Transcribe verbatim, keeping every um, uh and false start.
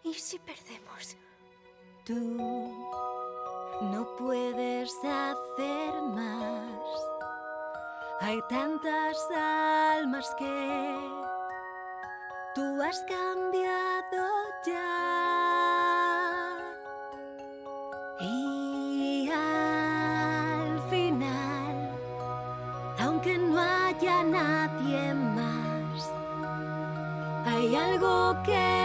¿Y si perdemos? Tú no puedes hacer más. Hay tantas almas que tú has cambiado ya. Y al final, aunque no haya nadie más, hay algo que